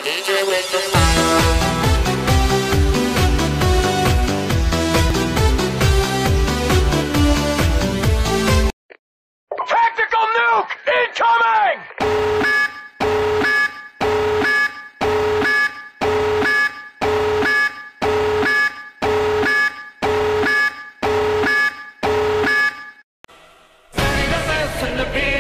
Tactical nuke incoming! The best in the beat.